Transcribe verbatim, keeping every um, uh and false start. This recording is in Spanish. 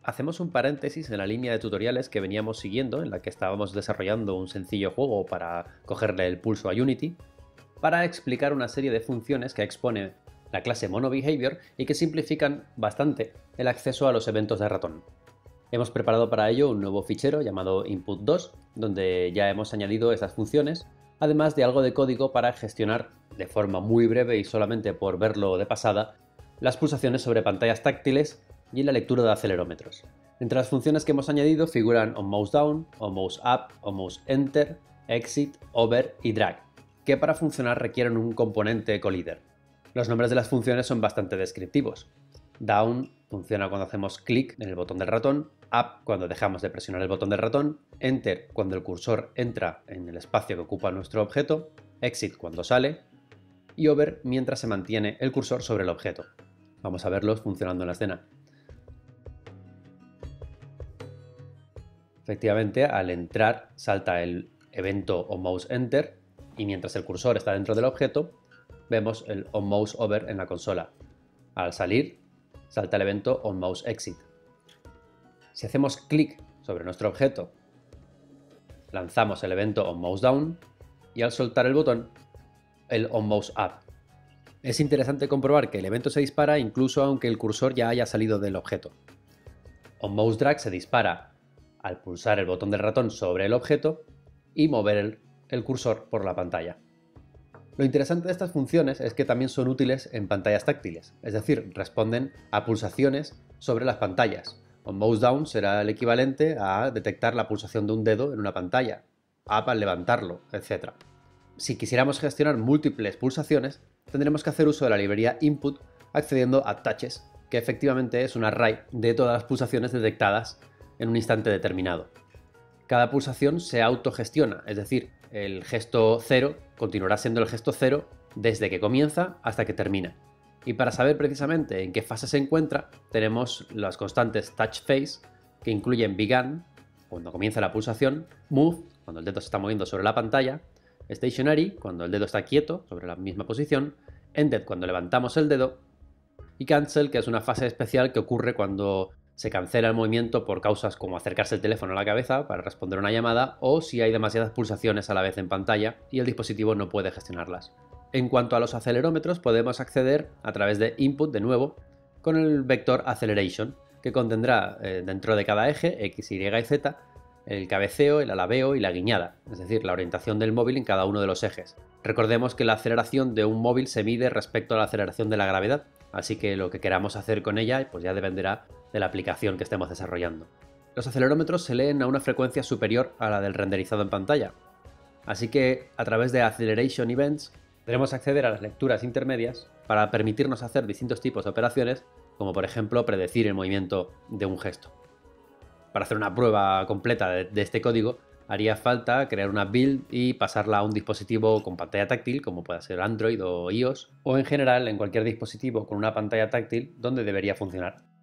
Hacemos un paréntesis en la línea de tutoriales que veníamos siguiendo, en la que estábamos desarrollando un sencillo juego para cogerle el pulso a Unity, para explicar una serie de funciones que expone la clase MonoBehavior y que simplifican bastante el acceso a los eventos de ratón. Hemos preparado para ello un nuevo fichero llamado input dos, donde ya hemos añadido esas funciones, además de algo de código para gestionar, de forma muy breve y solamente por verlo de pasada, las pulsaciones sobre pantallas táctiles y la lectura de acelerómetros. Entre las funciones que hemos añadido figuran onMouseDown, onMouseUp, onMouseEnter, Exit, Over y Drag, que para funcionar requieren un componente collider. Los nombres de las funciones son bastante descriptivos. Down funciona cuando hacemos clic en el botón del ratón, Up cuando dejamos de presionar el botón del ratón, Enter cuando el cursor entra en el espacio que ocupa nuestro objeto, Exit cuando sale y Over mientras se mantiene el cursor sobre el objeto. Vamos a verlos funcionando en la escena. Efectivamente, al entrar salta el evento onMouseEnter y mientras el cursor está dentro del objeto, vemos el onMouseOver en la consola. Al salir, salta el evento onMouseExit. Si hacemos clic sobre nuestro objeto, lanzamos el evento onMouseDown y al soltar el botón, el onMouseUp. Es interesante comprobar que el evento se dispara incluso aunque el cursor ya haya salido del objeto. OnMouseDrag se dispara al pulsar el botón del ratón sobre el objeto y mover el, el cursor por la pantalla. Lo interesante de estas funciones es que también son útiles en pantallas táctiles, es decir, responden a pulsaciones sobre las pantallas. OnMouseDown será el equivalente a detectar la pulsación de un dedo en una pantalla, Up al levantarlo, etcétera. Si quisiéramos gestionar múltiples pulsaciones, tendremos que hacer uso de la librería input accediendo a touches, que efectivamente es un array de todas las pulsaciones detectadas en un instante determinado. Cada pulsación se autogestiona, es decir, el gesto cero continuará siendo el gesto cero desde que comienza hasta que termina. Y para saber precisamente en qué fase se encuentra, tenemos las constantes touchFace, que incluyen began, cuando comienza la pulsación, move, cuando el dedo se está moviendo sobre la pantalla, stationary, cuando el dedo está quieto sobre la misma posición, ended, cuando levantamos el dedo, y cancel, que es una fase especial que ocurre cuando se cancela el movimiento por causas como acercarse el teléfono a la cabeza para responder a una llamada o si hay demasiadas pulsaciones a la vez en pantalla y el dispositivo no puede gestionarlas. En cuanto a los acelerómetros, podemos acceder a través de input de nuevo con el vector acceleration, que contendrá eh, dentro de cada eje, X, Y y Z, el cabeceo, el alabeo y la guiñada, es decir, la orientación del móvil en cada uno de los ejes. Recordemos que la aceleración de un móvil se mide respecto a la aceleración de la gravedad, así que lo que queramos hacer con ella pues ya dependerá de la aplicación que estemos desarrollando. Los acelerómetros se leen a una frecuencia superior a la del renderizado en pantalla, así que a través de Acceleration Events podremos acceder a las lecturas intermedias para permitirnos hacer distintos tipos de operaciones, como por ejemplo predecir el movimiento de un gesto. Para hacer una prueba completa de, de este código, haría falta crear una build y pasarla a un dispositivo con pantalla táctil, como pueda ser Android o iOS, o en general en cualquier dispositivo con una pantalla táctil donde debería funcionar.